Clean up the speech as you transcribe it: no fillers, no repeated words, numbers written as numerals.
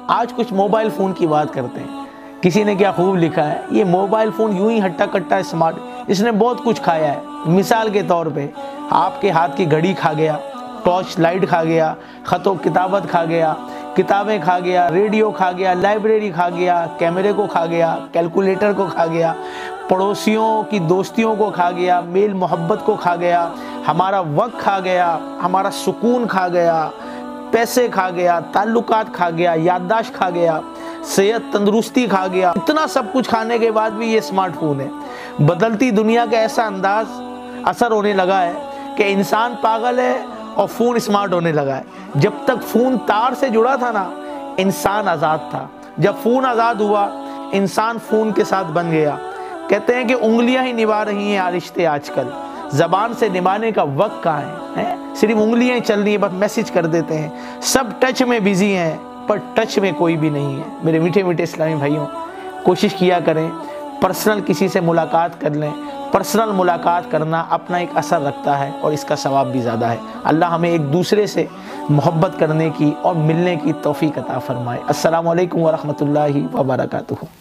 آج کچھ mobile phone کی بات کرتے ہیں۔ کسی نے کیا خوب لکھا ہے، یہ موبائل فون یوں ہی ہٹا کٹا اسمارٹ، اس نے بہت کچھ کھایا ہے۔ مثال کے طور پہ آپ کے ہاتھ کی گھڑی کھا گیا، ٹارچ لائٹ کھا گیا، خط و کتابت کھا گیا، کتابیں کھا گیا، ریڈیو کھا گیا، لائبریری کھا گیا، کیمرے کو کھا گیا، کیلکولیٹر کو کھا گیا، پڑوسیوں کی دوستیوں کو کھا گیا، میل محبت کو کھا گیا، ہمارا وقت کھا گیا، ہمارا سکون کھا گیا، پیسے کھا گیا، تعلقات کھا گیا، یادداشت کھا گیا، صحت تندرستی کھا گیا۔ اتنا سب کچھ کھانے کے بعد بھی یہ اسمارٹ فون ہے۔ بدلتی دنیا کا ایسا انداز اثر ہونے لگا ہے کہ انسان پاگل ہے اور فون اسمارٹ ہونے لگا ہے۔ جب تک فون تار سے جڑا تھا نا، انسان آزاد تھا۔ جب فون آزاد ہوا، انسان فون کے ساتھ بن گیا۔ کہتے ہیں کہ انگلیاں ہی نبھا رہی ہیں رشتے آج کل، زبان سے نبھانے کا وقت کہاں ہے؟ صرف انگلیاں ہی چل رہی ہیں، بس میسج کر دیتے ہیں۔ سب ٹچ میں بزی ہیں، پر ٹچ میں کوئی بھی نہیں ہے۔ میرے میٹھے میٹھے اسلامی بھائیوں، کوشش کیا کریں پرسنل کسی سے ملاقات کر لیں۔ پرسنل ملاقات کرنا اپنا ایک اثر رکھتا ہے اور اس کا ثواب بھی زیادہ ہے۔ اللہ ہمیں ایک دوسرے سے محبت کرنے کی اور ملنے کی توفیق عطا فرمائے۔ السلام علیکم ورحمۃ اللہ وبرکاتہ۔